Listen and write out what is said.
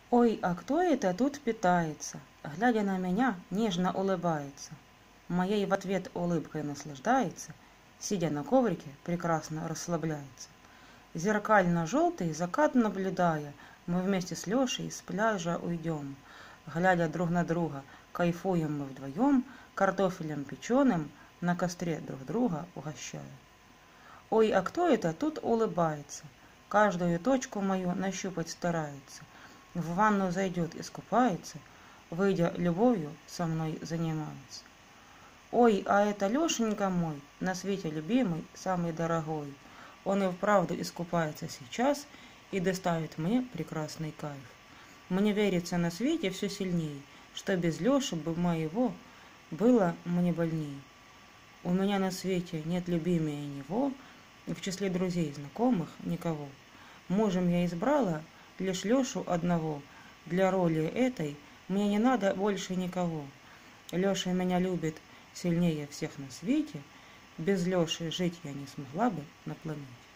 Ой, а кто это тут питается? Глядя на меня, нежно улыбается. Моей в ответ улыбкой наслаждается, сидя на коврике, прекрасно расслабляется. Зеркально-желтый закат наблюдая, мы вместе с Лешей с пляжа уйдем. Глядя друг на друга, кайфуем мы вдвоем, картофелем печеным на костре друг друга угощая. Ой, а кто это тут улыбается? Каждую точку мою нащупать старается. В ванну зайдет, искупается, выйдя любовью со мной занимается. Ой, а это Лешенька мой, на свете любимый, самый дорогой. Он и вправду искупается сейчас и доставит мне прекрасный кайф. Мне верится на свете все сильней, что без Леши бы моего было мне больней. У меня на свете нет любимее него, и в числе друзей и знакомых никого. Мужем я избрала лишь Лешу одного. Для роли этой мне не надо больше никого. Леша меня любит сильнее всех на свете. Без Леши жить я не смогла бы на планете.